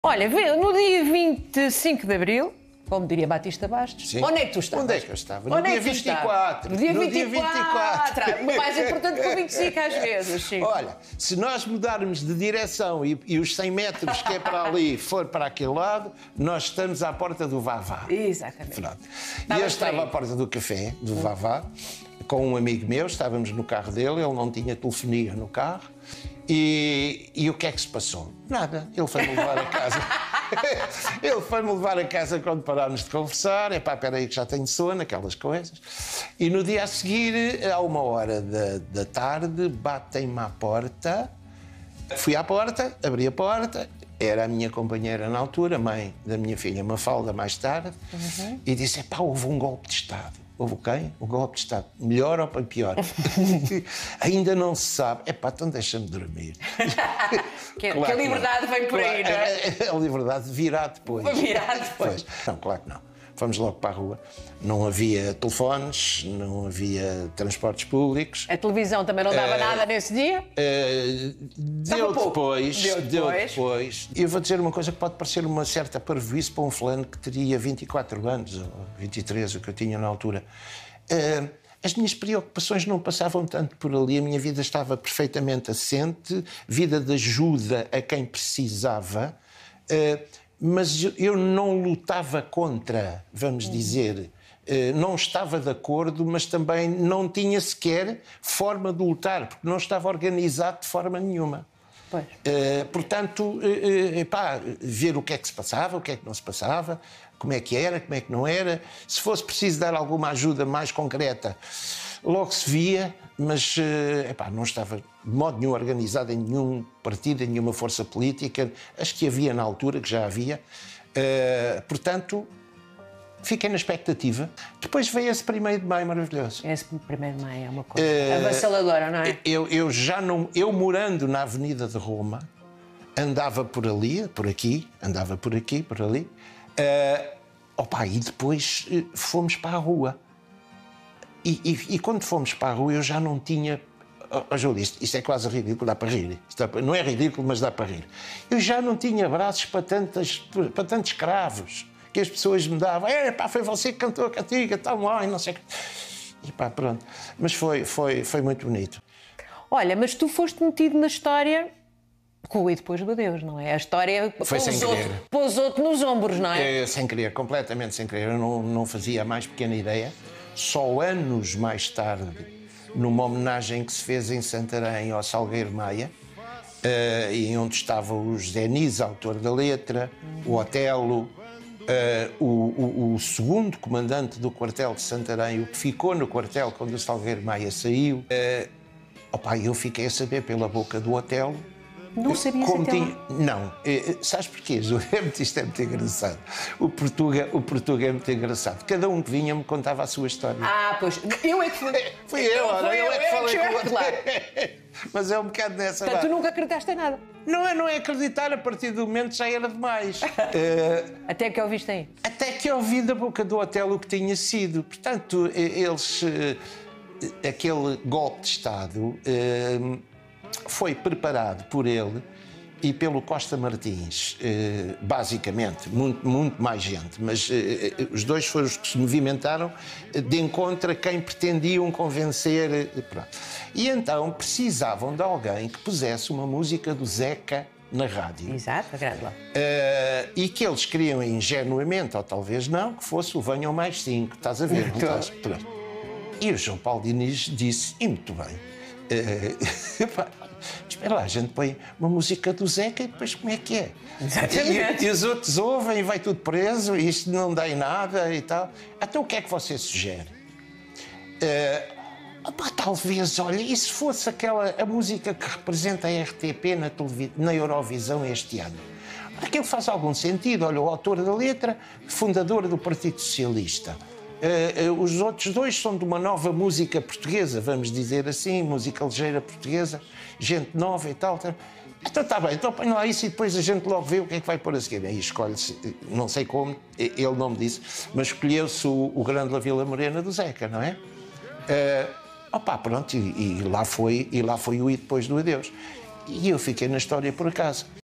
Olha, no dia 25 de Abril, como diria Batista Bastos, Sim. onde é que tu estavas? Onde é que eu estava? No dia 24. No dia 24. Mais importante que o 25 às vezes, Chico. Olha, se nós mudarmos de direção e os 100 metros que é para ali for para aquele lado, nós estamos à porta do Vavá. Exatamente. Pronto. E eu estava à porta do café, do Vavá, com um amigo meu, estávamos no carro dele, ele não tinha telefonia no carro. E o que é que se passou? Nada, ele foi-me levar a casa. Ele foi-me levar a casa quando parámos de conversar. Epá, espera aí que já tenho sono, aquelas coisas. E no dia a seguir, à 1h da tarde, batem-me à porta. Fui à porta, abri a porta. Era a minha companheira na altura, mãe da minha filha Mafalda, mais tarde. E disse, epá, houve um golpe de Estado. Houve quem? Um golpe de Estado. Melhor ou para pior? Ainda não se sabe. Epá, então deixa-me dormir. Que a liberdade vem por aí, não é? A liberdade virá depois. Virá depois. Não, claro que não. Fomos logo para a rua. Não havia telefones, não havia transportes públicos. A televisão também não dava nada nesse dia? Deu depois. E eu vou dizer uma coisa que pode parecer uma certa parvoíce para um fulano que teria 24 anos, ou 23, o que eu tinha na altura. As minhas preocupações não passavam tanto por ali, a minha vida estava perfeitamente assente, vida de ajuda a quem precisava, mas eu não lutava contra, vamos dizer, não estava de acordo, mas também não tinha sequer forma de lutar, porque não estava organizado de forma nenhuma. Pois. Portanto, ver o que é que se passava, o que é que não se passava, como é que era, como é que não era. Se fosse preciso dar alguma ajuda mais concreta, logo se via, mas não estava de modo nenhum organizado em nenhum partido, em nenhuma força política, as que havia na altura, que já havia. Portanto, fiquei na expectativa. Depois veio esse 1º de Maio maravilhoso. Esse 1º de Maio é uma coisa avassaladora, não é? Eu morando na Avenida de Roma, andava por ali, por aqui, por ali. E depois fomos para a rua. E quando fomos para a rua eu já não tinha... Júlio, isto é quase ridículo, dá para rir. Não é ridículo, mas dá para rir. Eu já não tinha braços para tantos cravos que as pessoas me davam. Foi você que cantou a cantiga, tal, mãe, não sei o que... E pronto. Mas foi muito bonito. Olha, mas tu foste metido na história... com o E Depois do Adeus, não é? A história pousou-te nos ombros, não é? Sem querer, completamente sem querer. Eu não fazia a mais pequena ideia. Só anos mais tarde, numa homenagem que se fez em Santarém ao Salgueiro Maia, e onde estava o José Nisa, autor da letra, o Otelo, o segundo comandante do quartel de Santarém, o que ficou no quartel quando o Salgueiro Maia saiu. Eu fiquei a saber pela boca do Otelo. Não sabias até lá? Não. Sabes porquê, Júlio? Isto é muito engraçado. O Portuga é muito engraçado. Cada um que vinha me contava a sua história. Pois. Eu é que fui. Fui eu é que falei com o outro. Claro. Mas é um bocado nessa... Portanto, tu nunca acreditaste em nada? Não é acreditar, a partir do momento já era demais. Até que ouviste aí? Até que ouvi da boca do Otelo o que tinha sido. Portanto, eles... aquele golpe de Estado... foi preparado por ele e pelo Costa Martins, basicamente, muito mais gente, mas os dois foram os que se movimentaram de encontro a quem pretendiam convencer. Pronto. E então precisavam de alguém que pusesse uma música do Zeca na rádio. Exato, grande lá. E que eles queriam ingenuamente, ou talvez não, que fosse o Venham Mais 5, estás a ver? Não estás? Pronto. E o João Paulo Diniz disse, e muito bem, espera lá, a gente põe uma música do Zeca e depois como é que é? Exatamente. E os outros ouvem e vai tudo preso e isto não dá em nada e tal. Então o que é que você sugere? Talvez, olha, e se fosse a música que representa a RTP na Eurovisão este ano? Aquilo faz algum sentido. Olha, o autor da letra, fundador do Partido Socialista. Os outros dois são de uma nova música portuguesa, vamos dizer assim, música ligeira portuguesa, gente nova e tal. Então está bem, então põe lá isso e depois a gente logo vê o que é que vai pôr a seguir. Aí escolhe-se, não sei como, ele não me disse, mas escolheu-se o Grande La Vila Morena do Zeca, não é? Pronto, e lá foi o E Depois do Adeus. E eu fiquei na história por acaso.